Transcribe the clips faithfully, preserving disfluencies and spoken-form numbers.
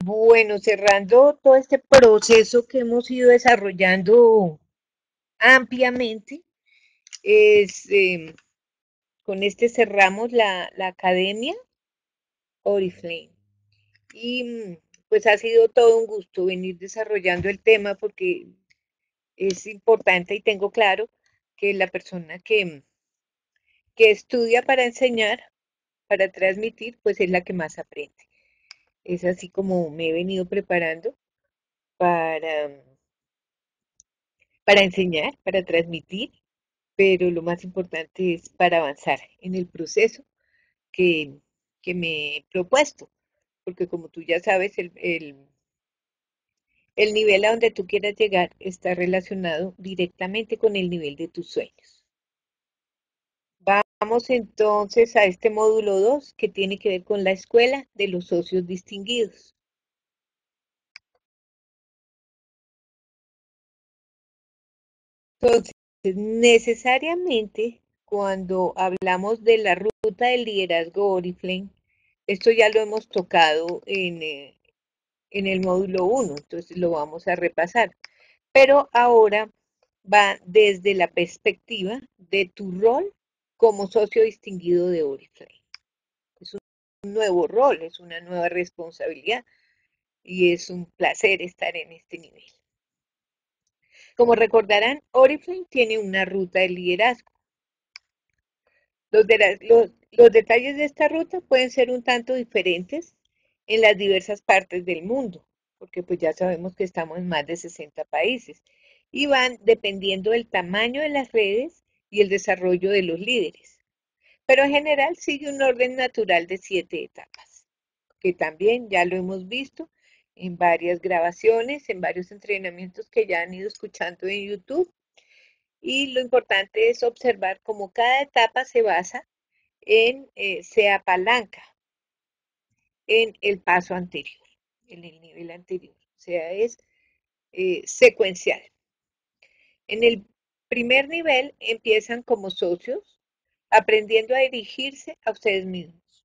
Bueno, cerrando todo este proceso que hemos ido desarrollando ampliamente, es, eh, con este cerramos la, la academia Oriflame. Y mm, pues ha sido todo un gusto venir desarrollando el tema porque es importante y tengo claro que la persona que, que estudia para enseñar, para transmitir, pues es la que más aprende. Es así como me he venido preparando para, para enseñar, para transmitir, pero lo más importante es para avanzar en el proceso que, que me he propuesto, porque como tú ya sabes, el, el, el nivel a donde tú quieras llegar está relacionado directamente con el nivel de tus sueños. Vamos entonces a este módulo dos que tiene que ver con la escuela de los socios distinguidos. Entonces, necesariamente cuando hablamos de la ruta del liderazgo Oriflame, esto ya lo hemos tocado en, eh, en el módulo uno, entonces lo vamos a repasar. Pero ahora va desde la perspectiva de tu rol como socio distinguido de Oriflame. Es un nuevo rol, es una nueva responsabilidad y es un placer estar en este nivel. Como recordarán, Oriflame tiene una ruta de liderazgo. Los, de la- los, los detalles de esta ruta pueden ser un tanto diferentes en las diversas partes del mundo, porque pues ya sabemos que estamos en más de sesenta países y van dependiendo del tamaño de las redes y el desarrollo de los líderes. Pero en general sigue un orden natural de siete etapas, que también ya lo hemos visto en varias grabaciones, en varios entrenamientos que ya han ido escuchando en YouTube. Y lo importante es observar cómo cada etapa se basa en, eh, se apalanca en el paso anterior, en el nivel anterior. O sea, es eh, secuencial. En el primer nivel empiezan como socios, aprendiendo a dirigirse a ustedes mismos.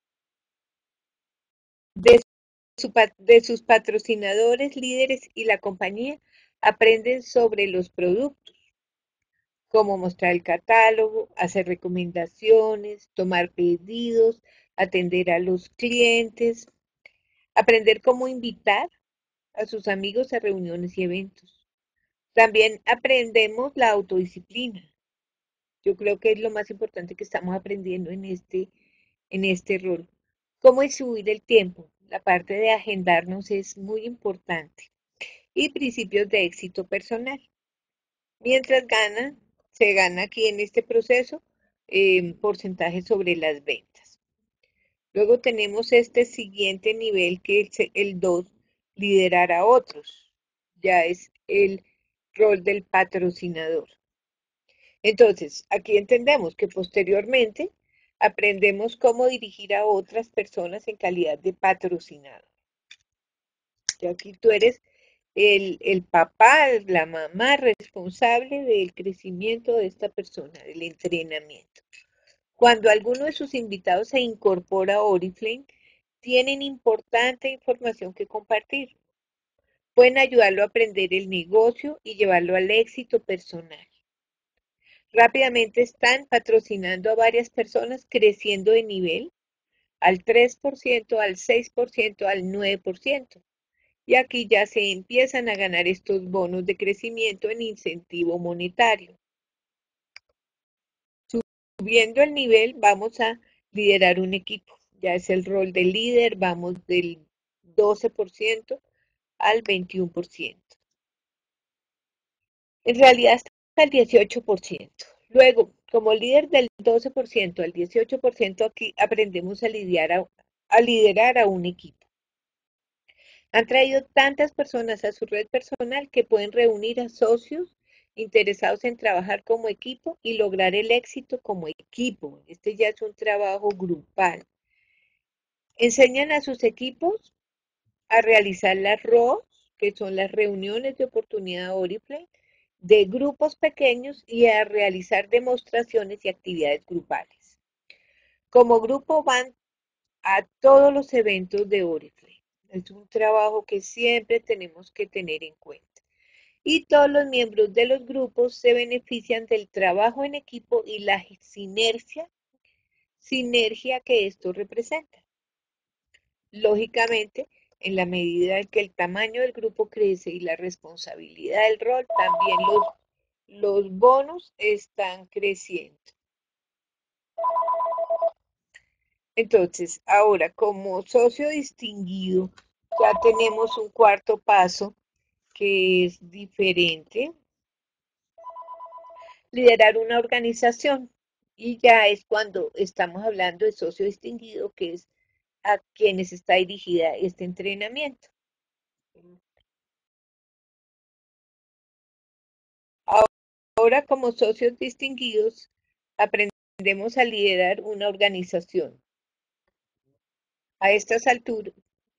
De, su, de sus patrocinadores, líderes y la compañía aprenden sobre los productos, cómo mostrar el catálogo, hacer recomendaciones, tomar pedidos, atender a los clientes, aprender cómo invitar a sus amigos a reuniones y eventos. También aprendemos la autodisciplina. Yo creo que es lo más importante que estamos aprendiendo en este, en este rol. Cómo distribuir el tiempo. La parte de agendarnos es muy importante. Y principios de éxito personal. Mientras gana, se gana aquí en este proceso eh, porcentaje sobre las ventas. Luego tenemos este siguiente nivel que es el dos, liderar a otros. Ya es el rol del patrocinador. Entonces, aquí entendemos que posteriormente aprendemos cómo dirigir a otras personas en calidad de patrocinador. Y aquí tú eres el, el papá, la mamá responsable del crecimiento de esta persona, del entrenamiento. Cuando alguno de sus invitados se incorpora a Oriflame, tienen importante información que compartir. Pueden ayudarlo a aprender el negocio y llevarlo al éxito personal. Rápidamente están patrocinando a varias personas, creciendo de nivel al tres por ciento, al seis por ciento, al nueve por ciento. Y aquí ya se empiezan a ganar estos bonos de crecimiento en incentivo monetario. Subiendo el nivel, vamos a liderar un equipo. Ya es el rol de líder, vamos del doce por ciento al veintiuno por ciento. En realidad hasta el dieciocho por ciento. Luego, como líder del doce por ciento al dieciocho por ciento, aquí aprendemos a, lidiar a, a liderar a un equipo. Han traído tantas personas a su red personal que pueden reunir a socios interesados en trabajar como equipo y lograr el éxito como equipo. Este ya es un trabajo grupal. Enseñan a sus equipos a realizar las R O S, que son las reuniones de oportunidad Oriflame, de grupos pequeños y a realizar demostraciones y actividades grupales. Como grupo van a todos los eventos de Oriflame. Es un trabajo que siempre tenemos que tener en cuenta. Y todos los miembros de los grupos se benefician del trabajo en equipo y la sinergia, sinergia que esto representa. Lógicamente, en la medida en que el tamaño del grupo crece y la responsabilidad del rol, también los, los bonos están creciendo. Entonces, ahora como socio distinguido, ya tenemos un cuarto paso que es diferente, liderar una organización. Y ya es cuando estamos hablando de socio distinguido, que es a quienes está dirigida este entrenamiento. Ahora, como socios distinguidos, aprendemos a liderar una organización. A estas alturas,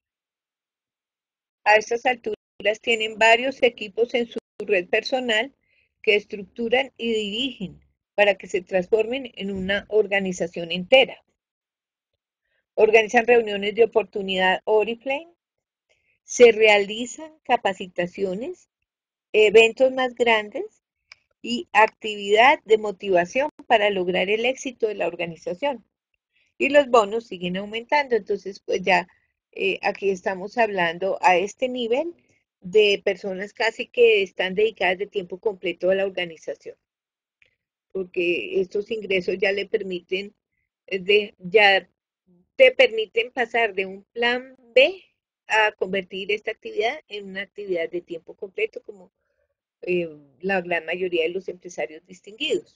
a estas alturas tienen varios equipos en su red personal que estructuran y dirigen para que se transformen en una organización entera. Organizan reuniones de oportunidad Oriflame, se realizan capacitaciones, eventos más grandes y actividad de motivación para lograr el éxito de la organización. Y los bonos siguen aumentando. Entonces, pues ya eh, aquí estamos hablando a este nivel de personas casi que están dedicadas de tiempo completo a la organización, porque estos ingresos ya le permiten, eh, de, ya te permiten pasar de un plan B a convertir esta actividad en una actividad de tiempo completo, como eh, la gran mayoría de los empresarios distinguidos.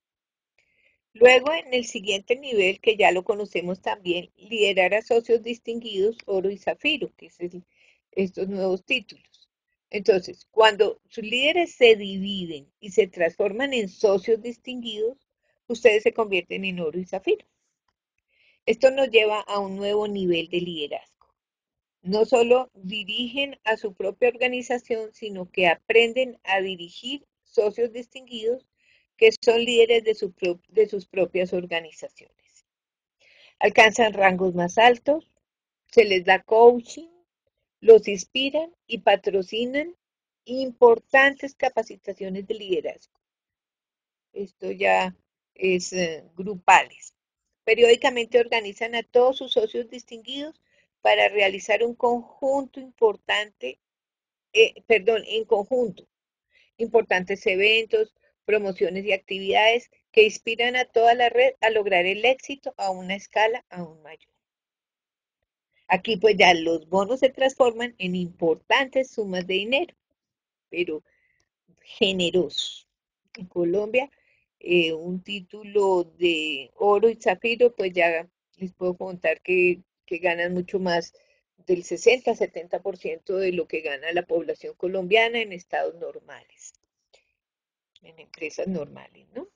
Luego, en el siguiente nivel, que ya lo conocemos también, liderar a socios distinguidos, oro y zafiro, que es el, estos nuevos títulos. Entonces, cuando sus líderes se dividen y se transforman en socios distinguidos, ustedes se convierten en oro y zafiro. Esto nos lleva a un nuevo nivel de liderazgo. No solo dirigen a su propia organización, sino que aprenden a dirigir socios distinguidos que son líderes de, su pro de sus propias organizaciones. Alcanzan rangos más altos, se les da coaching, los inspiran y patrocinan importantes capacitaciones de liderazgo. Esto ya es eh, grupales. Periódicamente organizan a todos sus socios distinguidos para realizar un conjunto importante, eh, perdón, en conjunto, importantes eventos, promociones y actividades que inspiran a toda la red a lograr el éxito a una escala aún mayor. Aquí pues ya los bonos se transforman en importantes sumas de dinero, pero generosos. En Colombia, eh, un título de oro y zafiro, pues ya les puedo contar que, que ganan mucho más del sesenta, setenta por ciento de lo que gana la población colombiana en estados normales, en empresas normales, ¿no?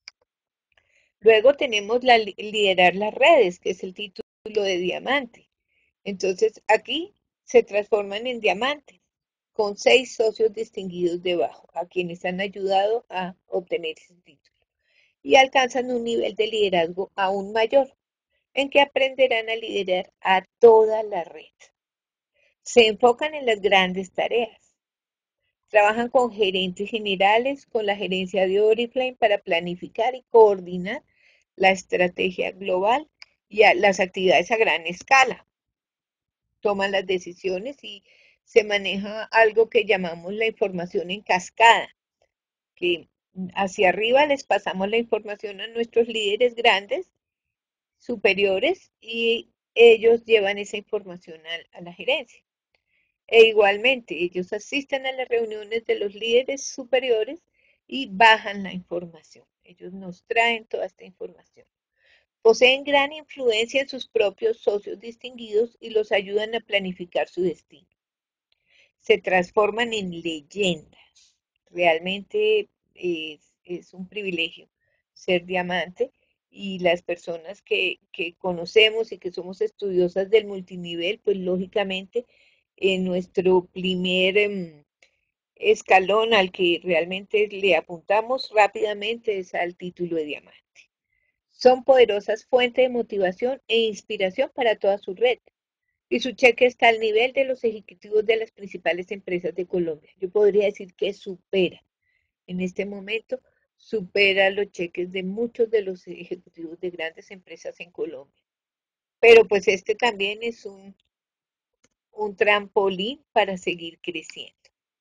Luego tenemos la, liderar las redes, que es el título de diamante. Entonces aquí se transforman en diamantes, con seis socios distinguidos debajo, a quienes han ayudado a obtener ese título. Y alcanzan un nivel de liderazgo aún mayor, en que aprenderán a liderar a toda la red. Se enfocan en las grandes tareas. Trabajan con gerentes generales, con la gerencia de Oriflame para planificar y coordinar la estrategia global y a las actividades a gran escala. Toman las decisiones y se maneja algo que llamamos la información en cascada, que hacia arriba les pasamos la información a nuestros líderes grandes, superiores, y ellos llevan esa información a, a la gerencia. E igualmente, ellos asisten a las reuniones de los líderes superiores y bajan la información. Ellos nos traen toda esta información. Poseen gran influencia en sus propios socios distinguidos y los ayudan a planificar su destino. Se transforman en leyendas. Realmente es, es un privilegio ser diamante y las personas que, que conocemos y que somos estudiosas del multinivel, pues lógicamente en nuestro primer eh, escalón al que realmente le apuntamos rápidamente es al título de diamante. Son poderosas fuentes de motivación e inspiración para toda su red. y su cheque está al nivel de los ejecutivos de las principales empresas de Colombia. Yo podría decir que supera, en este momento, supera los cheques de muchos de los ejecutivos de grandes empresas en Colombia. Pero pues este también es un, un trampolín para seguir creciendo.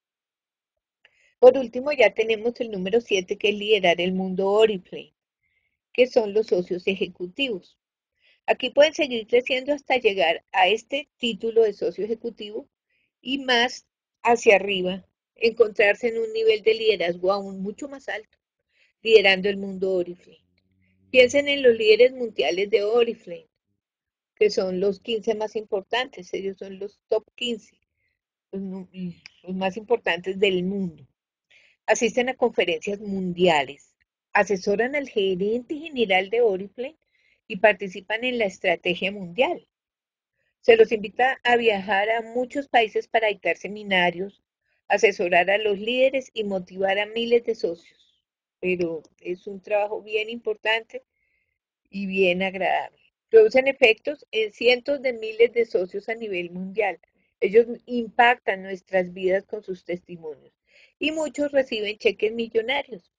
Por último, ya tenemos el número siete, que es liderar el mundo Oriflame, que son los socios ejecutivos. Aquí pueden seguir creciendo hasta llegar a este título de socio ejecutivo y más hacia arriba, encontrarse en un nivel de liderazgo aún mucho más alto, liderando el mundo Oriflame. Piensen en los líderes mundiales de Oriflame, que son los quince más importantes, ellos son los top quince, los, los más importantes del mundo. Asisten a conferencias mundiales, asesoran al gerente general de Oriflame y participan en la estrategia mundial. Se los invita a viajar a muchos países para dictar seminarios, asesorar a los líderes y motivar a miles de socios. Pero es un trabajo bien importante y bien agradable. Producen efectos en cientos de miles de socios a nivel mundial. Ellos impactan nuestras vidas con sus testimonios y muchos reciben cheques millonarios.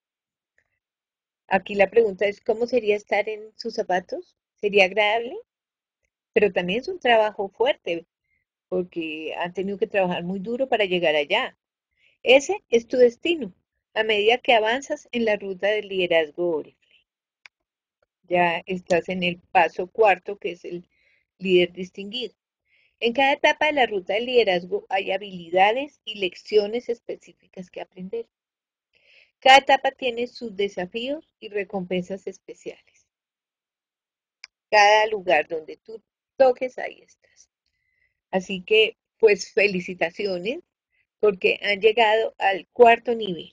Aquí la pregunta es, ¿cómo sería estar en sus zapatos? ¿Sería agradable? Pero también es un trabajo fuerte porque han tenido que trabajar muy duro para llegar allá. Ese es tu destino a medida que avanzas en la ruta del liderazgo Oriflame. Ya estás en el paso cuarto, que es el líder distinguido. En cada etapa de la ruta del liderazgo hay habilidades y lecciones específicas que aprender. Cada etapa tiene sus desafíos y recompensas especiales. Cada lugar donde tú toques, ahí estás. Así que, pues felicitaciones porque han llegado al cuarto nivel.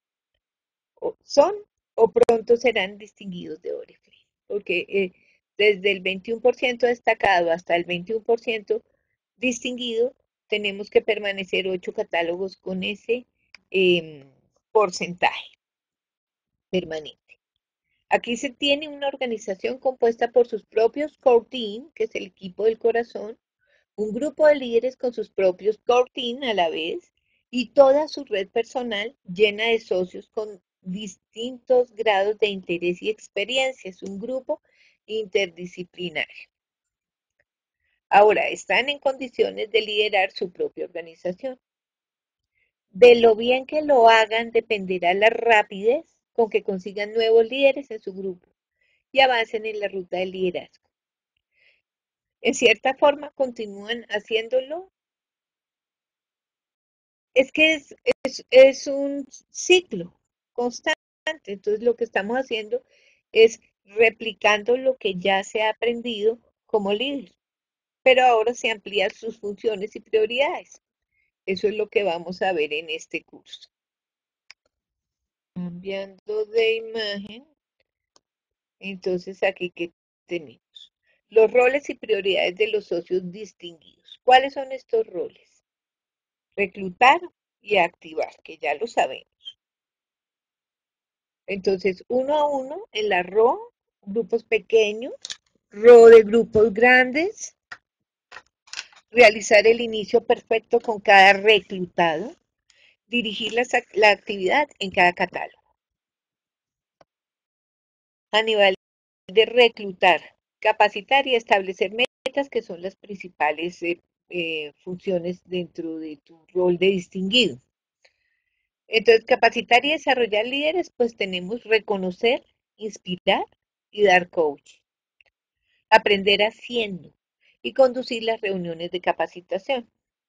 O son o pronto serán distinguidos de Oriflame, porque eh, desde el veintiuno por ciento destacado hasta el veintiuno por ciento distinguido, tenemos que permanecer ocho catálogos con ese eh, porcentaje permanente. Aquí se tiene una organización compuesta por sus propios core team, que es el equipo del corazón, un grupo de líderes con sus propios core team a la vez y toda su red personal llena de socios con distintos grados de interés y experiencia. Es un grupo interdisciplinario. Ahora, están en condiciones de liderar su propia organización. De lo bien que lo hagan dependerá la rapidez con que consigan nuevos líderes en su grupo y avancen en la ruta del liderazgo. En cierta forma, continúan haciéndolo. Es que es, es, es un ciclo constante. Entonces, lo que estamos haciendo es replicando lo que ya se ha aprendido como líder, pero ahora se amplían sus funciones y prioridades. Eso es lo que vamos a ver en este curso. Cambiando de imagen, entonces aquí que tenemos los roles y prioridades de los socios distinguidos. ¿Cuáles son estos roles? Reclutar y activar, que ya lo sabemos. Entonces, uno a uno en la R O, grupos pequeños, R O de grupos grandes, realizar el inicio perfecto con cada reclutado, dirigir la, la actividad en cada catálogo. A nivel de reclutar, capacitar y establecer metas, que son las principales eh, eh, funciones dentro de tu rol de distinguido. Entonces, capacitar y desarrollar líderes, pues tenemos reconocer, inspirar y dar coaching. Aprender haciendo y conducir las reuniones de capacitación.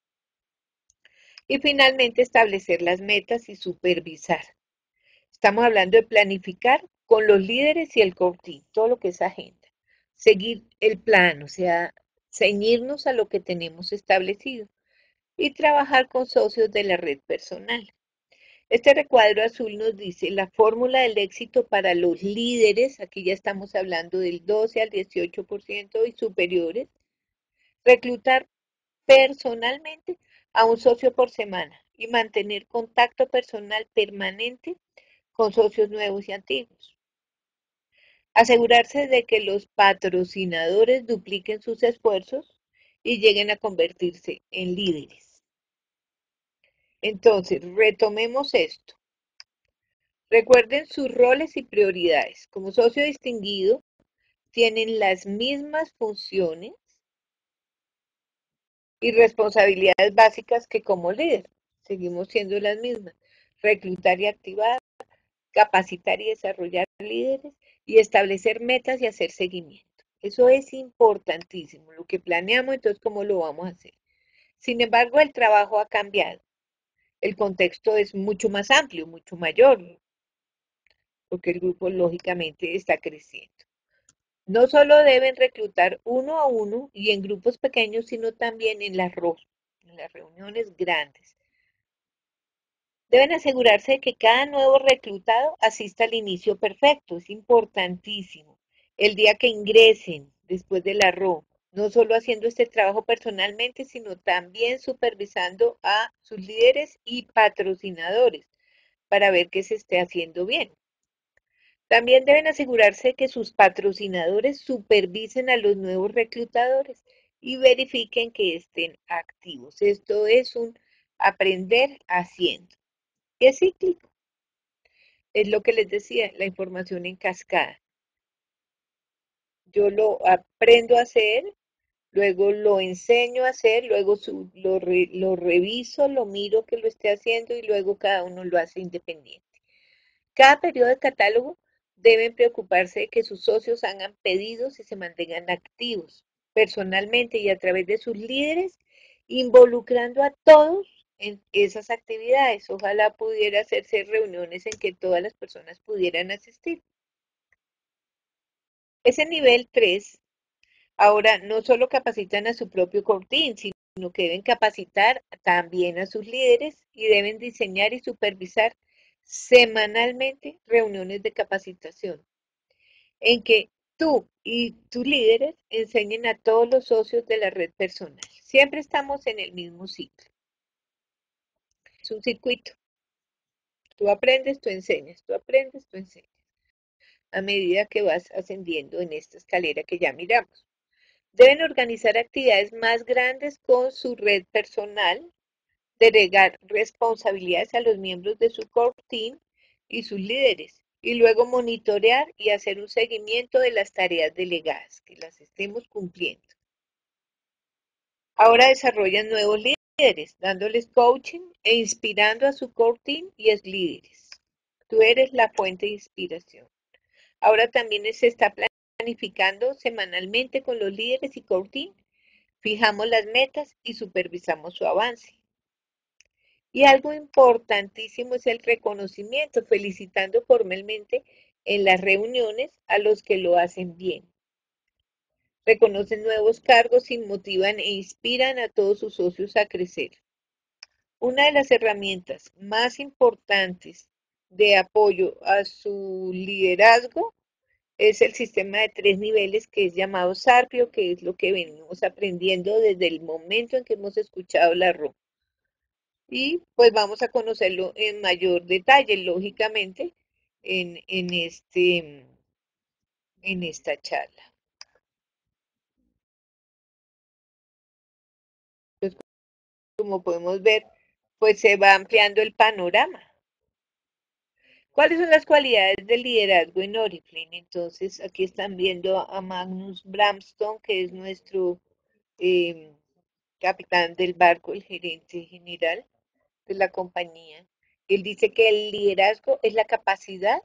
Y finalmente, establecer las metas y supervisar. Estamos hablando de planificar con los líderes y el core team, todo lo que es agenda. Seguir el plan, o sea, ceñirnos a lo que tenemos establecido y trabajar con socios de la red personal. Este recuadro azul nos dice la fórmula del éxito para los líderes, aquí ya estamos hablando del doce al dieciocho por ciento y superiores, reclutar personalmente a un socio por semana y mantener contacto personal permanente con socios nuevos y antiguos. Asegurarse de que los patrocinadores dupliquen sus esfuerzos y lleguen a convertirse en líderes. Entonces, retomemos esto. Recuerden sus roles y prioridades. Como socio distinguido, tienen las mismas funciones y responsabilidades básicas que como líder. Seguimos siendo las mismas. Reclutar y activar, capacitar y desarrollar líderes y establecer metas y hacer seguimiento. Eso es importantísimo. Lo que planeamos, entonces, ¿cómo lo vamos a hacer? Sin embargo, el trabajo ha cambiado. El contexto es mucho más amplio, mucho mayor, porque el grupo lógicamente está creciendo. No solo deben reclutar uno a uno y en grupos pequeños, sino también en las, en las reuniones grandes. Deben asegurarse de que cada nuevo reclutado asista al inicio perfecto. Es importantísimo. El día que ingresen después del arroz, no solo haciendo este trabajo personalmente, sino también supervisando a sus líderes y patrocinadores para ver que se esté haciendo bien. También deben asegurarse de que sus patrocinadores supervisen a los nuevos reclutadores y verifiquen que estén activos. Esto es un aprender haciendo. Es cíclico. Es lo que les decía, la información en cascada. Yo lo aprendo a hacer, luego lo enseño a hacer, luego su, lo, re, lo reviso, lo miro que lo esté haciendo y luego cada uno lo hace independiente. Cada periodo de catálogo deben preocuparse de que sus socios hagan pedidos y se mantengan activos personalmente y a través de sus líderes, involucrando a todos en esas actividades. Ojalá pudiera hacerse reuniones en que todas las personas pudieran asistir. Ese nivel tres, ahora no solo capacitan a su propio core team, sino que deben capacitar también a sus líderes y deben diseñar y supervisar semanalmente reuniones de capacitación en que tú y tus líderes enseñen a todos los socios de la red personal. Siempre estamos en el mismo ciclo. Es un circuito. Tú aprendes, tú enseñas, tú aprendes, tú enseñas. A medida que vas ascendiendo en esta escalera que ya miramos. Deben organizar actividades más grandes con su red personal, delegar responsabilidades a los miembros de su core team y sus líderes, y luego monitorear y hacer un seguimiento de las tareas delegadas, que las estemos cumpliendo. Ahora desarrollan nuevos líderes, dándoles coaching e inspirando a su core team y es líderes. Tú eres la fuente de inspiración. Ahora también se está planificando semanalmente con los líderes y core team. Fijamos las metas y supervisamos su avance. Y algo importantísimo es el reconocimiento, felicitando formalmente en las reuniones a los que lo hacen bien. Reconocen nuevos cargos y motivan e inspiran a todos sus socios a crecer. Una de las herramientas más importantes de apoyo a su liderazgo es el sistema de tres niveles que es llamado Sarpio, que es lo que venimos aprendiendo desde el momento en que hemos escuchado la R O. Y pues vamos a conocerlo en mayor detalle, lógicamente, en, en, este, en esta charla. Entonces, como podemos ver, pues se va ampliando el panorama. ¿Cuáles son las cualidades del liderazgo en Oriflame? Entonces, aquí están viendo a Magnus Bramstone, que es nuestro eh, capitán del barco, el gerente general de la compañía. Él dice que el liderazgo es la capacidad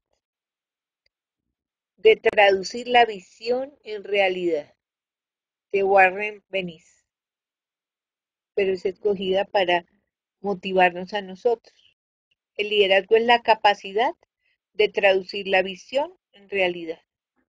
de traducir la visión en realidad, de Warren Bennis, pero es escogida para motivarnos a nosotros. El liderazgo es la capacidad de traducir la visión en realidad,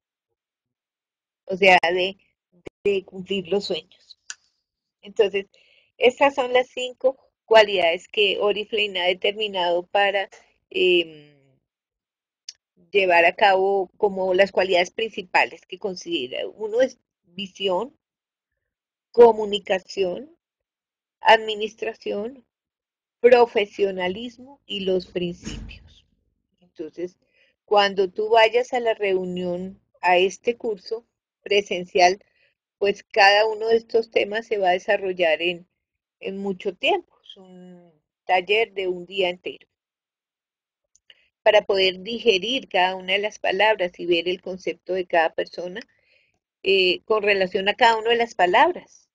o sea, de, de cumplir los sueños. Entonces, estas son las cinco cualidades que Oriflame ha determinado para eh, llevar a cabo como las cualidades principales que considera. Uno es visión, comunicación, administración, profesionalismo y los principios. Entonces, cuando tú vayas a la reunión, a este curso presencial, pues cada uno de estos temas se va a desarrollar en, en mucho tiempo. Es un taller de un día entero para poder digerir cada una de las palabras y ver el concepto de cada persona eh, con relación a cada una de las palabras.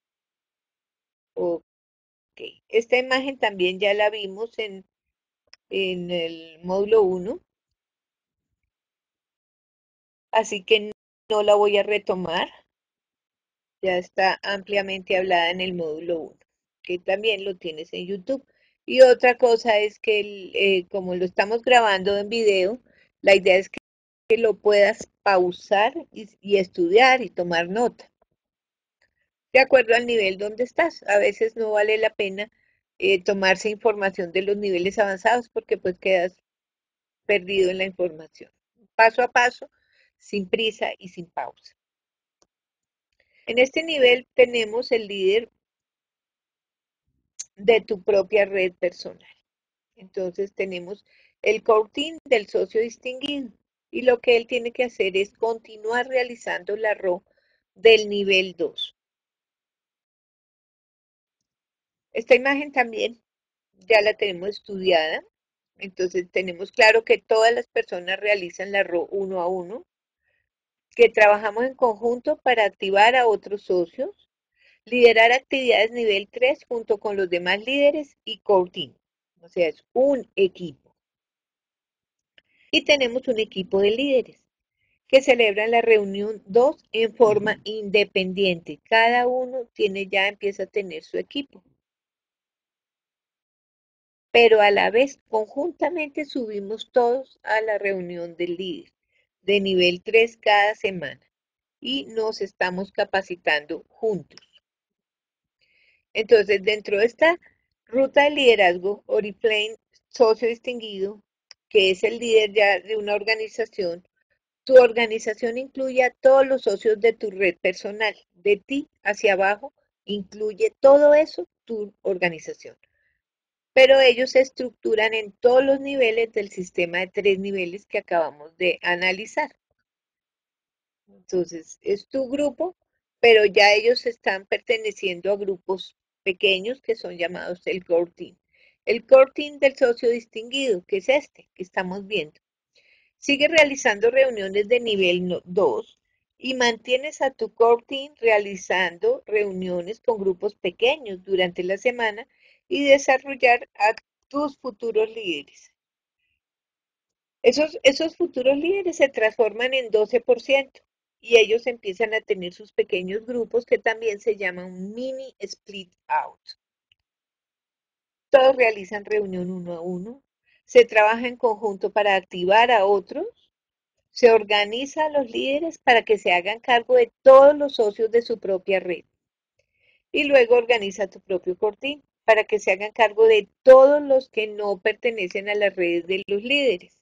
Ok, esta imagen también ya la vimos en, en el módulo uno, así que no la voy a retomar. Ya está ampliamente hablada en el módulo uno, que también lo tienes en YouTube. Y otra cosa es que el, eh, como lo estamos grabando en video, la idea es que, que lo puedas pausar y, y estudiar y tomar nota, de acuerdo al nivel donde estás. A veces no vale la pena eh, tomarse información de los niveles avanzados porque pues quedas perdido en la información. Paso a paso, sin prisa y sin pausa. En este nivel tenemos el líder de tu propia red personal. Entonces tenemos el core team del socio distinguido y lo que él tiene que hacer es continuar realizando la R O del nivel dos. Esta imagen también ya la tenemos estudiada, entonces tenemos claro que todas las personas realizan la R O uno a uno, que trabajamos en conjunto para activar a otros socios, liderar actividades nivel tres junto con los demás líderes y core team, o sea, es un equipo. Y tenemos un equipo de líderes que celebran la reunión dos en forma independiente. Cada uno tiene ya empieza a tener su equipo. Pero a la vez, conjuntamente subimos todos a la reunión del líder de nivel tres cada semana y nos estamos capacitando juntos. Entonces, dentro de esta ruta de liderazgo, Oriflame, socio distinguido, que es el líder ya de una organización, tu organización incluye a todos los socios de tu red personal, de ti hacia abajo, incluye todo eso tu organización. Pero ellos se estructuran en todos los niveles del sistema de tres niveles que acabamos de analizar. Entonces, es tu grupo, pero ya ellos están perteneciendo a grupos pequeños que son llamados el core team. El core team del socio distinguido, que es este que estamos viendo. Sigue realizando reuniones de nivel dos y mantienes a tu core team realizando reuniones con grupos pequeños durante la semana y desarrollar a tus futuros líderes. Esos, esos futuros líderes se transforman en doce por ciento y ellos empiezan a tener sus pequeños grupos que también se llaman mini split out. Todos realizan reunión uno a uno, se trabaja en conjunto para activar a otros. Se organiza a los líderes para que se hagan cargo de todos los socios de su propia red. Y luego organiza tu propio cortín para que se hagan cargo de todos los que no pertenecen a las redes de los líderes.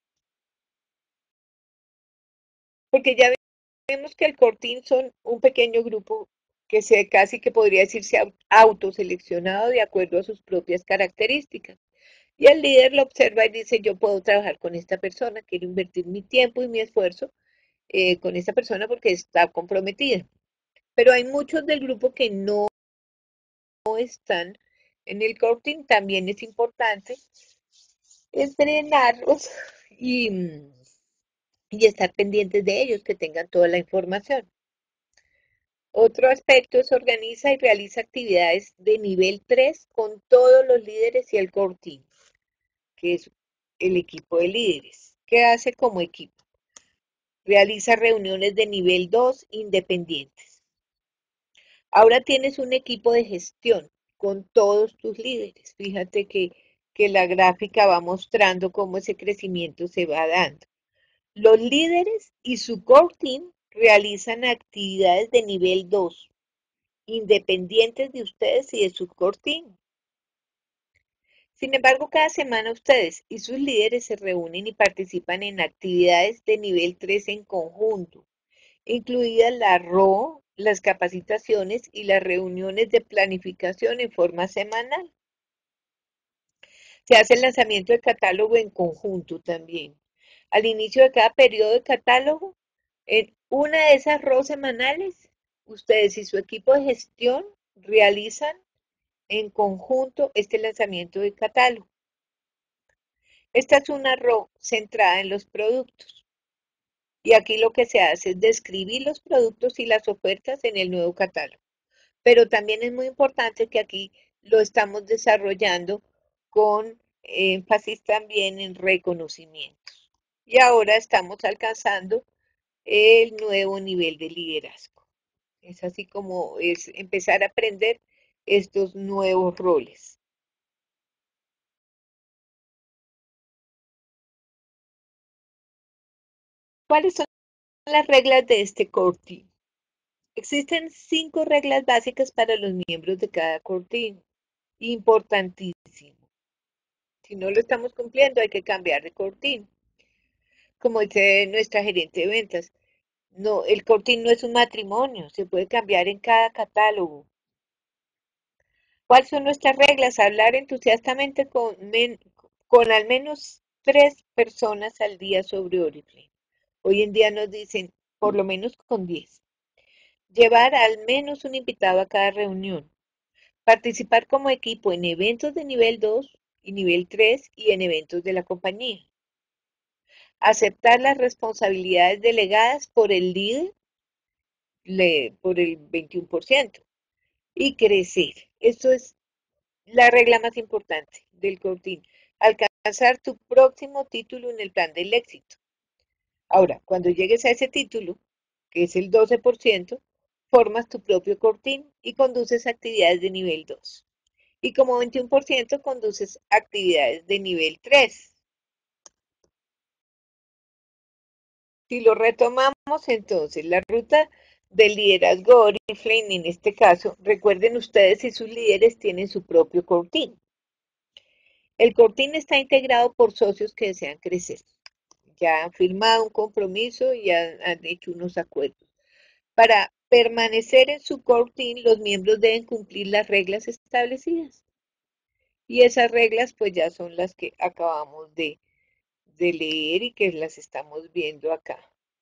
Porque ya vemos que el cortín son un pequeño grupo que se casi que podría decirse autoseleccionado de acuerdo a sus propias características. Y el líder lo observa y dice, yo puedo trabajar con esta persona, quiero invertir mi tiempo y mi esfuerzo eh, con esta persona porque está comprometida. Pero hay muchos del grupo que no están en el coaching. También es importante entrenarlos y, y estar pendientes de ellos, que tengan toda la información. Otro aspecto es organiza y realiza actividades de nivel tres con todos los líderes y el core team, que es el equipo de líderes. ¿Qué hace como equipo? Realiza reuniones de nivel dos independientes. Ahora tienes un equipo de gestión con todos tus líderes. Fíjate que, que la gráfica va mostrando cómo ese crecimiento se va dando. Los líderes y su core team realizan actividades de nivel dos, independientes de ustedes y de su core team. Sin embargo, cada semana ustedes y sus líderes se reúnen y participan en actividades de nivel tres en conjunto, incluidas la R O, las capacitaciones y las reuniones de planificación en forma semanal. Se hace el lanzamiento del catálogo en conjunto también. Al inicio de cada periodo de catálogo, en una de esas R O semanales, Ustedes y su equipo de gestión realizan en conjunto este lanzamiento de catálogo. Esta es una row centrada en los productos. Y aquí lo que se hace es describir los productos y las ofertas en el nuevo catálogo. Pero también es muy importante que aquí lo estamos desarrollando con énfasis también en reconocimientos. Y ahora estamos alcanzando el nuevo nivel de liderazgo. Es así como es empezar a aprender estos nuevos roles. ¿Cuáles son las reglas de este core team? Existen cinco reglas básicas para los miembros de cada core team. Importantísimo. Si no lo estamos cumpliendo, hay que cambiar de core team. Como dice nuestra gerente de ventas, no, el core team no es un matrimonio, se puede cambiar en cada catálogo. ¿Cuáles son nuestras reglas? Hablar entusiastamente con, men- con al menos tres personas al día sobre Oriflame. Hoy en día nos dicen por lo menos con diez. Llevar al menos un invitado a cada reunión. Participar como equipo en eventos de nivel dos y nivel tres y en eventos de la compañía. Aceptar las responsabilidades delegadas por el líder le- por el veintiuno por ciento y crecer. Esto es la regla más importante del coaching. Alcanzar tu próximo título en el plan del éxito. Ahora, cuando llegues a ese título, que es el doce por ciento, formas tu propio cortín y conduces actividades de nivel dos. Y como veintiuno por ciento conduces actividades de nivel tres. Si lo retomamos entonces, la ruta del liderazgo Oriflame en este caso, recuerden ustedes si sus líderes tienen su propio cortín. El cortín está integrado por socios que desean crecer. Ya han firmado un compromiso y han, han hecho unos acuerdos. Para permanecer en su cortín, los miembros deben cumplir las reglas establecidas. Y esas reglas pues ya son las que acabamos de, de leer y que las estamos viendo acá.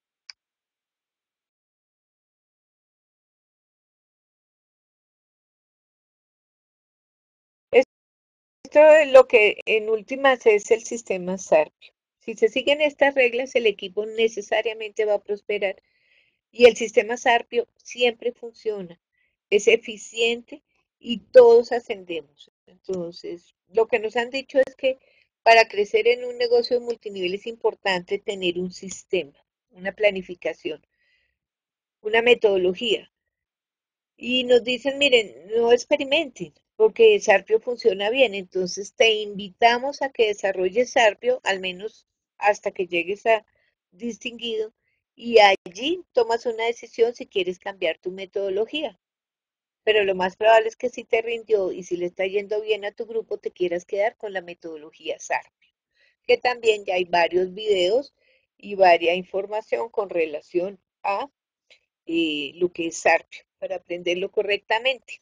Esto es lo que en últimas es el sistema Sarpio. Si se siguen estas reglas, el equipo necesariamente va a prosperar y el sistema Sarpio siempre funciona, es eficiente y todos ascendemos. Entonces, lo que nos han dicho es que para crecer en un negocio de multinivel es importante tener un sistema, una planificación, una metodología. Y nos dicen, miren, no experimenten, porque Sarpio funciona bien. Entonces te invitamos a que desarrolles Sarpio, al menos hasta que llegues a distinguido, y allí tomas una decisión si quieres cambiar tu metodología. Pero lo más probable es que si te rindió y si le está yendo bien a tu grupo, te quieras quedar con la metodología Sarpio, que también ya hay varios videos y varia información con relación a eh, lo que es Sarpio, para aprenderlo correctamente.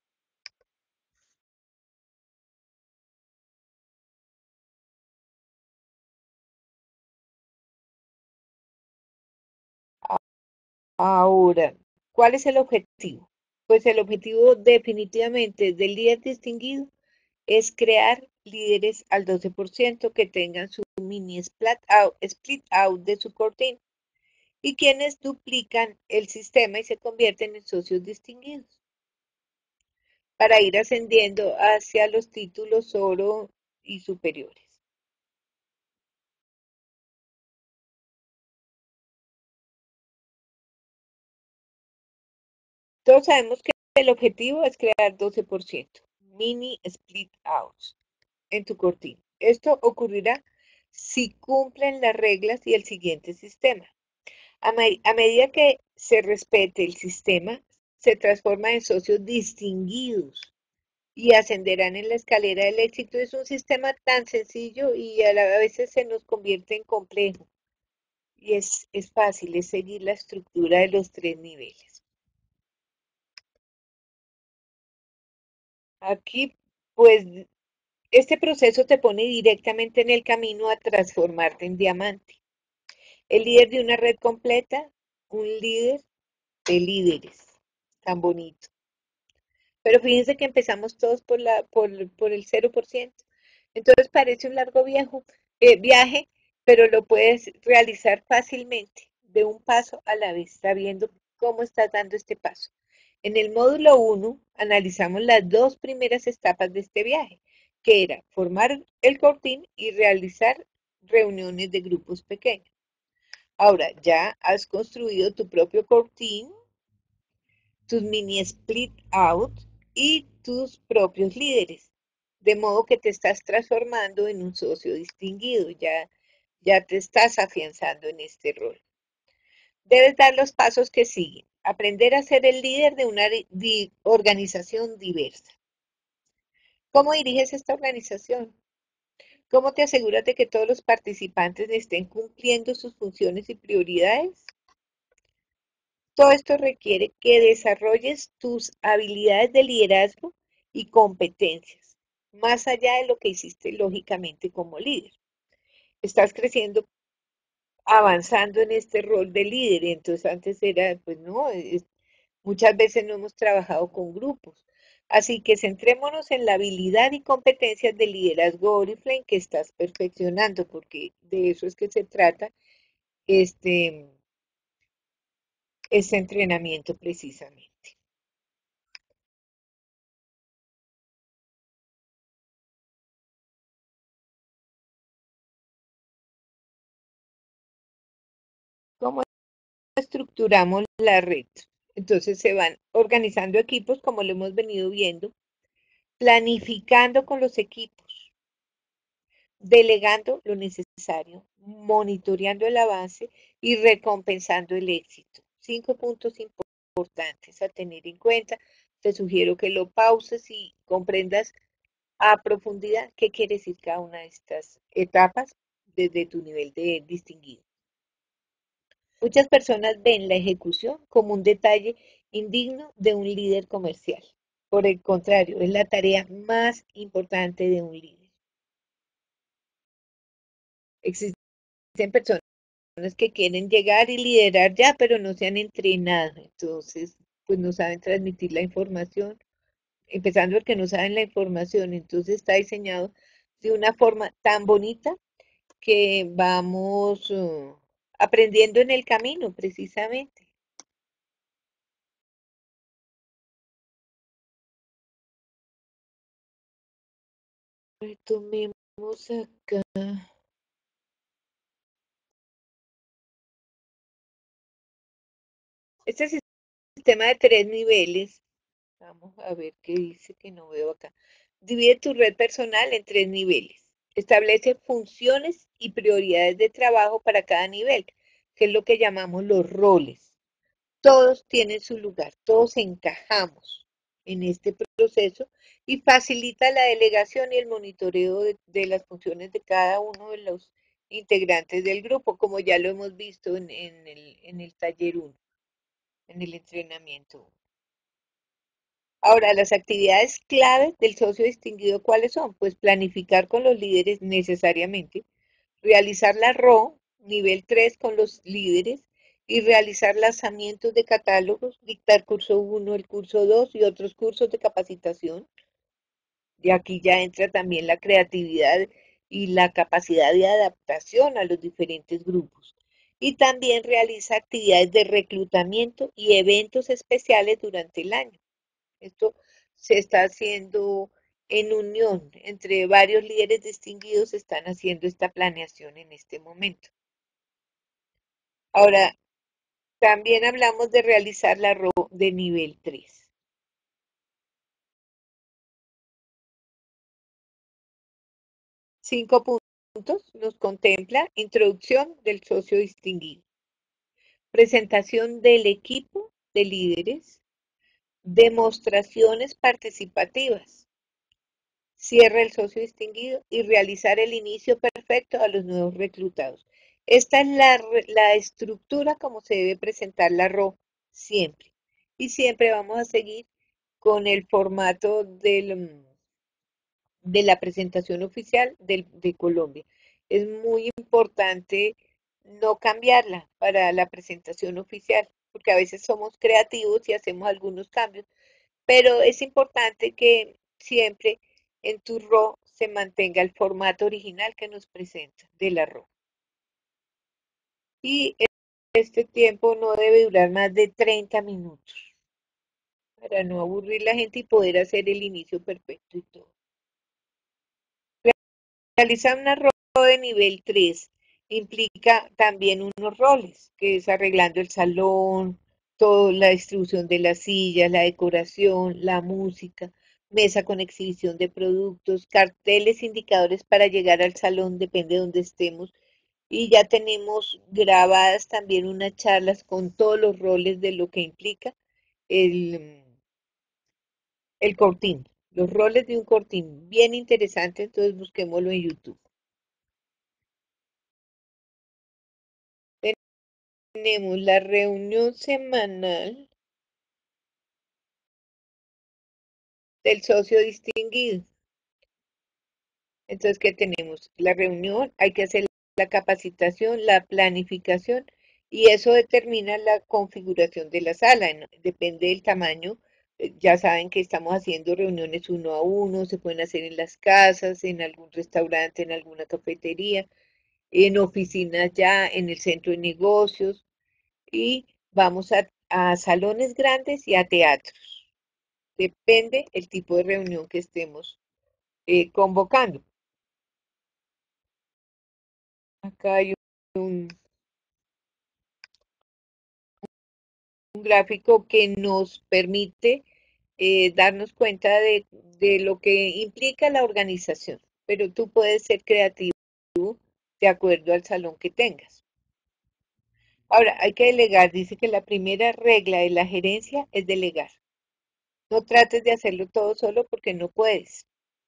Ahora, ¿cuál es el objetivo? Pues el objetivo definitivamente del líder distinguido es crear líderes al doce por ciento que tengan su mini split out, split out de su cortín y quienes duplican el sistema y se convierten en socios distinguidos para ir ascendiendo hacia los títulos oro y superiores. Todos sabemos que el objetivo es crear doce por ciento, mini split outs en tu cortina. Esto ocurrirá si cumplen las reglas y el siguiente sistema. A, a medida que se respete el sistema, se transforma en socios distinguidos y ascenderán en la escalera del éxito. Es un sistema tan sencillo y a, la, a veces se nos convierte en complejo. Y es, es fácil, es seguir la estructura de los tres niveles. Aquí, pues, este proceso te pone directamente en el camino a transformarte en diamante. El líder de una red completa, un líder de líderes. tan bonito. Pero fíjense que empezamos todos por, la, por, por el cero por ciento. Entonces parece un largo viejo, eh, viaje, pero lo puedes realizar fácilmente, de un paso a la vez, sabiendo cómo estás dando este paso. En el módulo uno analizamos las dos primeras etapas de este viaje, que era formar el cortín y realizar reuniones de grupos pequeños. Ahora, ya has construido tu propio cortín, tus mini split out y tus propios líderes. De modo que te estás transformando en un socio distinguido, ya, ya te estás afianzando en este rol. Debes dar los pasos que siguen. Aprender a ser el líder de una di organización diversa. ¿Cómo diriges esta organización? ¿Cómo te aseguras de que todos los participantes estén cumpliendo sus funciones y prioridades? Todo esto requiere que desarrolles tus habilidades de liderazgo y competencias, más allá de lo que hiciste lógicamente como líder. Estás creciendo, avanzando en este rol de líder, entonces antes era, pues no, es, muchas veces no hemos trabajado con grupos. Así que centrémonos en la habilidad y competencias de liderazgo Oriflame que estás perfeccionando, porque de eso es que se trata este, este entrenamiento precisamente. ¿Cómo estructuramos la red? Entonces se van organizando equipos como lo hemos venido viendo, planificando con los equipos, delegando lo necesario, monitoreando el avance y recompensando el éxito. Cinco puntos importantes a tener en cuenta. Te sugiero que lo pauses y comprendas a profundidad qué quiere decir cada una de estas etapas desde tu nivel de distinguido. Muchas personas ven la ejecución como un detalle indigno de un líder comercial. Por el contrario, es la tarea más importante de un líder. Existen personas que quieren llegar y liderar ya, pero no se han entrenado. Entonces, pues no saben transmitir la información, empezando porque no saben la información. Entonces está diseñado de una forma tan bonita que vamos uh, aprendiendo en el camino, precisamente. Retomemos acá. Este sistema de tres niveles, vamos a ver qué dice que no veo acá. Divide tu red personal en tres niveles. Establece funciones y prioridades de trabajo para cada nivel, que es lo que llamamos los roles. Todos tienen su lugar, todos encajamos en este proceso y facilita la delegación y el monitoreo de, de las funciones de cada uno de los integrantes del grupo, como ya lo hemos visto en, en el, en el taller uno, en el entrenamiento. Ahora, las actividades claves del socio distinguido, ¿cuáles son? Pues planificar con los líderes necesariamente, realizar la R O, nivel tres con los líderes, y realizar lanzamientos de catálogos, dictar curso uno, el curso dos y otros cursos de capacitación. Y aquí ya entra también la creatividad y la capacidad de adaptación a los diferentes grupos. Y también realiza actividades de reclutamiento y eventos especiales durante el año. Esto se está haciendo en unión entre varios líderes distinguidos, están haciendo esta planeación en este momento. Ahora, también hablamos de realizar la R O de nivel tres. Cinco puntos nos contempla introducción del socio distinguido, presentación del equipo de líderes, demostraciones participativas, cierra el socio distinguido y realizar el inicio perfecto a los nuevos reclutados. Esta es la, la estructura como se debe presentar la R O siempre. Y siempre vamos a seguir con el formato del, de la presentación oficial del, de Colombia. Es muy importante no cambiarla para la presentación oficial. porque a veces somos creativos y hacemos algunos cambios, pero es importante que siempre en tu RAW se mantenga el formato original que nos presenta de la RAW. Y este tiempo no debe durar más de treinta minutos para no aburrir la gente y poder hacer el inicio perfecto y todo. Realizar una RAW de nivel tres implica también unos roles, que es arreglando el salón, toda la distribución de las sillas, la decoración, la música, mesa con exhibición de productos, carteles, indicadores para llegar al salón, depende de donde estemos. Y ya tenemos grabadas también unas charlas con todos los roles de lo que implica el, el cortín, los roles de un cortín. Bien interesante, entonces busquémoslo en YouTube. Tenemos la reunión semanal del socio distinguido. Entonces, ¿qué tenemos? La reunión, hay que hacer la capacitación, la planificación y eso determina la configuración de la sala. ¿No? Depende del tamaño. Eh, Ya saben que estamos haciendo reuniones uno a uno, se pueden hacer en las casas, en algún restaurante, en alguna cafetería, en oficinas ya, en el centro de negocios y vamos a, a salones grandes y a teatros. Depende el tipo de reunión que estemos eh, convocando. Acá hay un, un gráfico que nos permite eh, darnos cuenta de, de lo que implica la organización, pero tú puedes ser creativo de acuerdo al salón que tengas. Ahora, hay que delegar. Dice que la primera regla de la gerencia es delegar. No trates de hacerlo todo solo porque no puedes.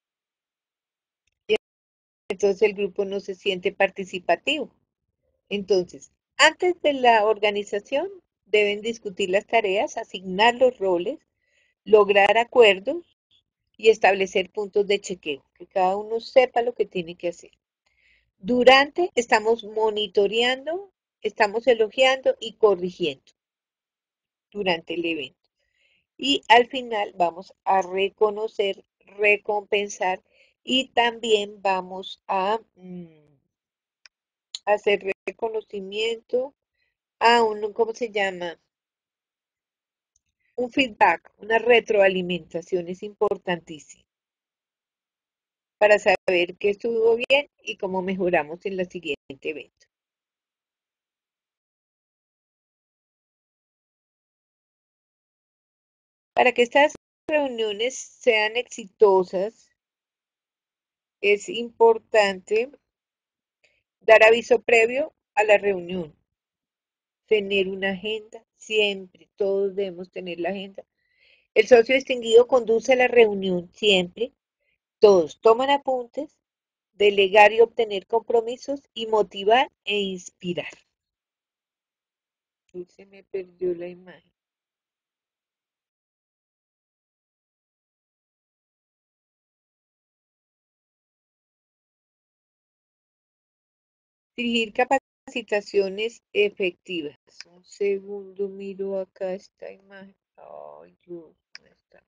Y entonces el grupo no se siente participativo. Entonces, antes de la organización, deben discutir las tareas, asignar los roles, lograr acuerdos y establecer puntos de chequeo, que cada uno sepa lo que tiene que hacer. Durante, estamos monitoreando, estamos elogiando y corrigiendo durante el evento. Y al final vamos a reconocer, recompensar y también vamos a mm, hacer reconocimiento a un, ¿cómo se llama? Un feedback, una retroalimentación es importantísima para saber qué estuvo bien y cómo mejoramos en la siguiente evento. Para que estas reuniones sean exitosas, es importante dar aviso previo a la reunión, tener una agenda, siempre, todos debemos tener la agenda. El socio distinguido conduce la reunión siempre, todos toman apuntes, delegar y obtener compromisos y motivar e inspirar. Uy, se me perdió la imagen. Dirigir capacitaciones efectivas. Un segundo, miro acá esta imagen. Ay, Dios, ¿dónde está?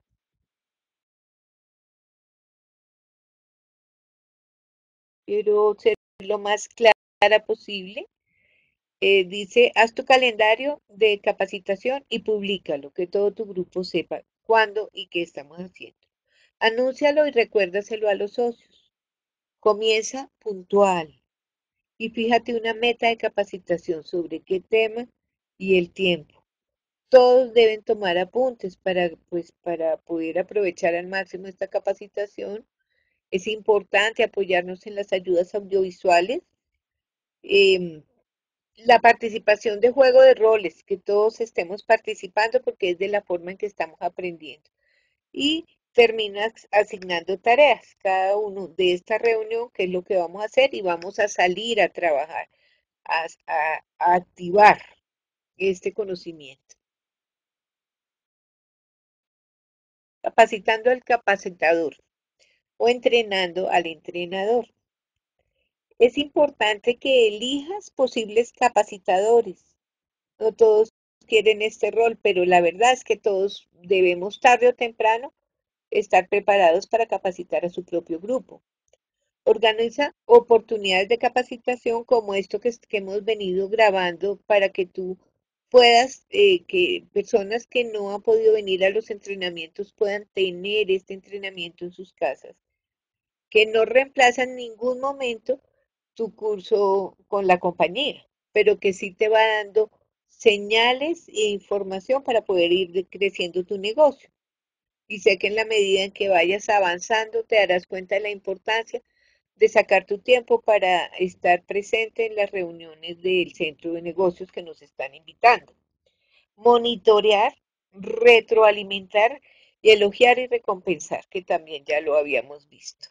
Quiero ser lo más clara posible. Eh, dice, haz tu calendario de capacitación y públicalo, que todo tu grupo sepa cuándo y qué estamos haciendo. Anúncialo y recuérdaselo a los socios. Comienza puntual y fíjate una meta de capacitación sobre qué tema y el tiempo. Todos deben tomar apuntes para, pues, para poder aprovechar al máximo esta capacitación. Es importante apoyarnos en las ayudas audiovisuales. Eh, la participación de juego de roles, que todos estemos participando porque es de la forma en que estamos aprendiendo. Y terminas asignando tareas, cada uno de esta reunión, qué es lo que vamos a hacer y vamos a salir a trabajar, a, a, a activar este conocimiento. Capacitando al capacitador o entrenando al entrenador. Es importante que elijas posibles capacitadores. No todos quieren este rol, pero la verdad es que todos debemos tarde o temprano estar preparados para capacitar a su propio grupo. Organiza oportunidades de capacitación como esto que, que hemos venido grabando para que tú puedas, eh, que personas que no han podido venir a los entrenamientos puedan tener este entrenamiento en sus casas, que no reemplaza en ningún momento tu curso con la compañía, pero que sí te va dando señales e información para poder ir creciendo tu negocio. Y sé que en la medida en que vayas avanzando te darás cuenta de la importancia de sacar tu tiempo para estar presente en las reuniones del centro de negocios que nos están invitando. Monitorear, retroalimentar y elogiar y recompensar, que también ya lo habíamos visto.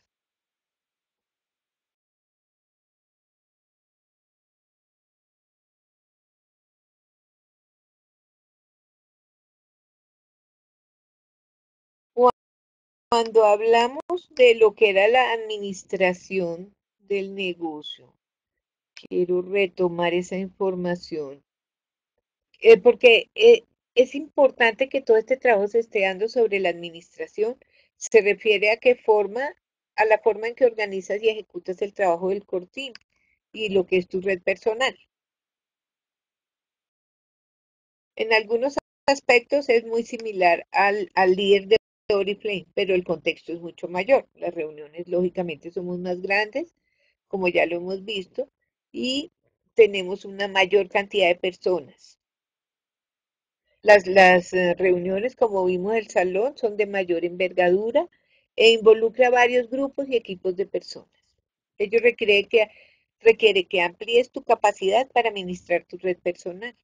Cuando hablamos de lo que era la administración del negocio, quiero retomar esa información, eh, porque eh, es importante que todo este trabajo se esté dando sobre la administración. Se refiere a qué forma, a la forma en que organizas y ejecutas el trabajo del core team y lo que es tu red personal. En algunos aspectos es muy similar al, al líder de Oriflame, pero el contexto es mucho mayor. Las reuniones, lógicamente, somos más grandes, como ya lo hemos visto, y tenemos una mayor cantidad de personas. Las, las eh, reuniones, como vimos el salón, son de mayor envergadura e involucra varios grupos y equipos de personas. Ello requiere que, requiere que amplíes tu capacidad para administrar tu red personal.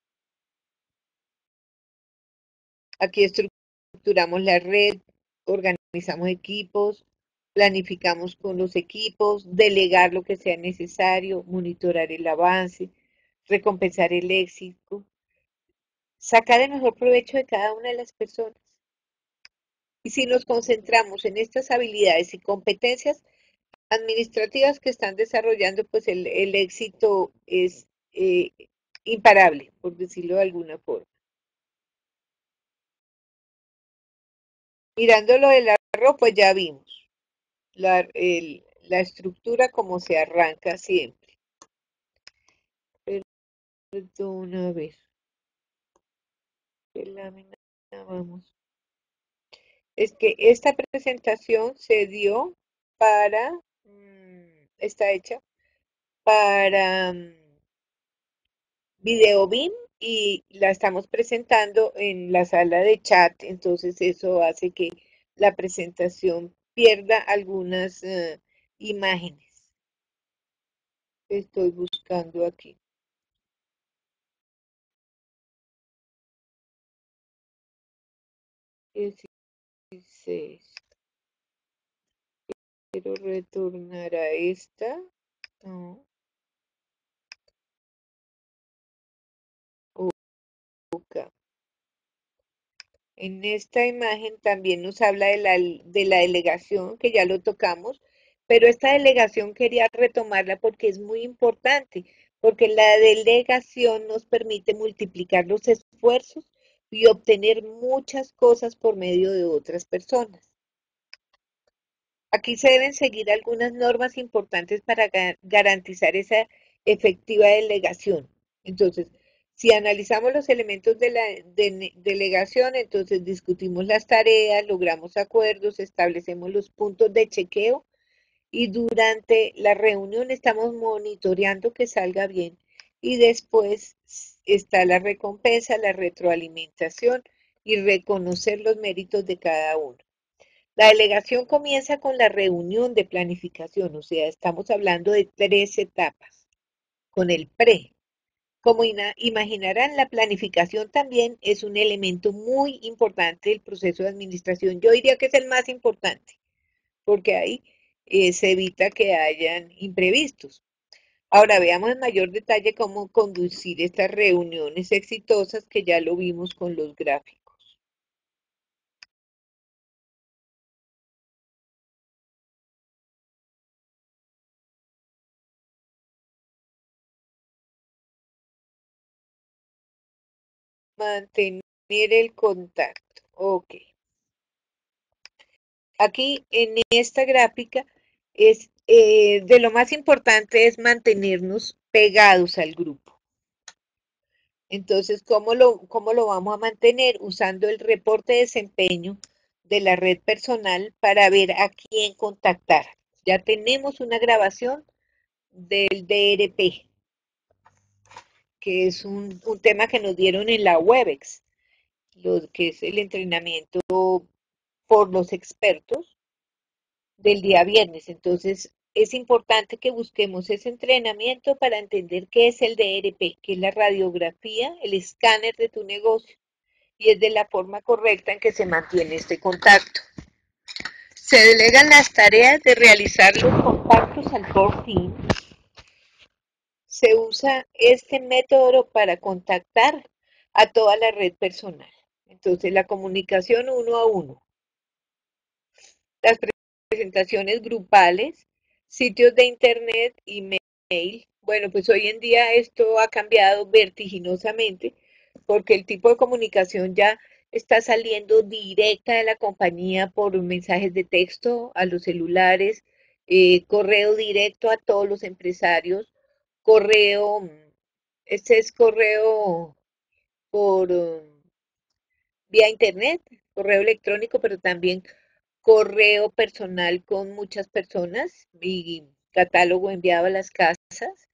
Aquí estructuramos la red, organizamos equipos, planificamos con los equipos, delegar lo que sea necesario, monitorar el avance, recompensar el éxito, sacar el mejor provecho de cada una de las personas. Y si nos concentramos en estas habilidades y competencias administrativas que están desarrollando, pues el, el éxito es eh, imparable, por decirlo de alguna forma. Mirándolo del arroz, pues ya vimos la, el, la estructura como se arranca siempre. Perdón, a ver, qué lámina vamos. Es que esta presentación se dio para, mmm, está hecha para um, VideoBeam y la estamos presentando en la sala de chat, entonces eso hace que la presentación pierda algunas uh, imágenes. Estoy buscando aquí. dieciséis. Quiero retornar a esta. No. Acá. En esta imagen también nos habla de la, de la delegación, que ya lo tocamos, pero esta delegación quería retomarla porque es muy importante, porque la delegación nos permite multiplicar los esfuerzos y obtener muchas cosas por medio de otras personas. Aquí se deben seguir algunas normas importantes para garantizar esa efectiva delegación. Entonces, si analizamos los elementos de la de delegación, entonces discutimos las tareas, logramos acuerdos, establecemos los puntos de chequeo y durante la reunión estamos monitoreando que salga bien. Y después está la recompensa, la retroalimentación y reconocer los méritos de cada uno. La delegación comienza con la reunión de planificación, o sea, estamos hablando de tres etapas, con el pre. Como imaginarán, la planificación también es un elemento muy importante del proceso de administración. Yo diría que es el más importante, porque ahí eh, se evita que hayan imprevistos. Ahora veamos en mayor detalle cómo conducir estas reuniones exitosas que ya lo vimos con los gráficos. Mantener el contacto. Ok. Aquí en esta gráfica es eh, de lo más importante es mantenernos pegados al grupo. Entonces, ¿cómo lo, cómo lo vamos a mantener? Usando el reporte de desempeño de la red personal para ver a quién contactar. Ya tenemos una grabación del D R P, que es un, un tema que nos dieron en la Webex, lo que es el entrenamiento por los expertos del día viernes. Entonces, es importante que busquemos ese entrenamiento para entender qué es el D R P, que es la radiografía, el escáner de tu negocio, y es de la forma correcta en que se mantiene este contacto. Se delegan las tareas de realizar los contactos al core team. Se usa este método para contactar a toda la red personal. Entonces, la comunicación uno a uno, las presentaciones grupales, sitios de internet, email. Bueno, pues hoy en día esto ha cambiado vertiginosamente porque el tipo de comunicación ya está saliendo directa de la compañía por mensajes de texto a los celulares, eh, correo directo a todos los empresarios, correo, este es correo por um, vía internet, correo electrónico, pero también correo personal con muchas personas y catálogo enviado a las casas.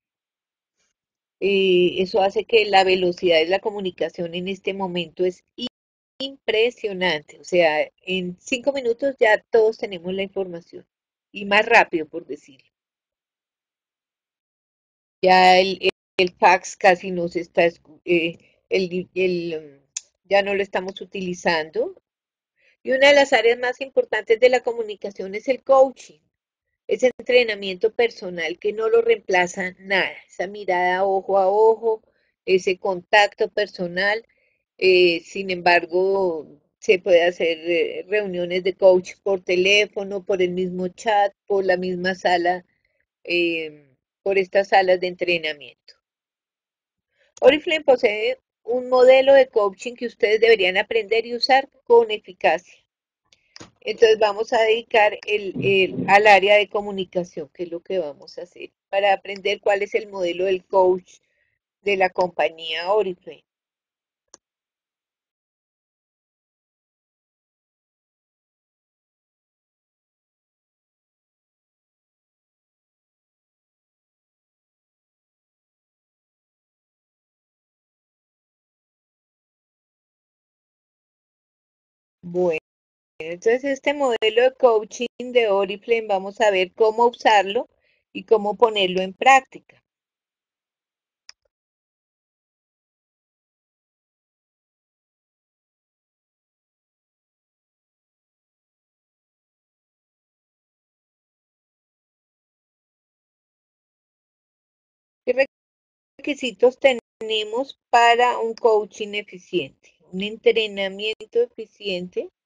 Eh, eso hace que la velocidad de la comunicación en este momento es impresionante. O sea, en cinco minutos ya todos tenemos la información y más rápido, por decirlo. Ya el, el, el fax casi no se está, eh, el, el, ya no lo estamos utilizando. Y una de las áreas más importantes de la comunicación es el coaching. Ese entrenamiento personal que no lo reemplaza nada, esa mirada ojo a ojo, ese contacto personal. Eh, sin embargo, se puede hacer eh, reuniones de coach por teléfono, por el mismo chat, por la misma sala, eh, por estas salas de entrenamiento. Oriflame posee un modelo de coaching que ustedes deberían aprender y usar con eficacia. Entonces vamos a dedicar el, el, al área de comunicación, que es lo que vamos a hacer, para aprender cuál es el modelo del coach de la compañía Oriflame. Bueno, entonces este modelo de coaching de Oriflame vamos a ver cómo usarlo y cómo ponerlo en práctica. ¿Qué requisitos tenemos para un coaching eficiente? Un entrenamiento eficiente